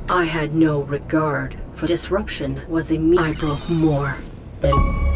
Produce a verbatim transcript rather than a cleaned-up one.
I had no regard for disruption was immediate. I broke more than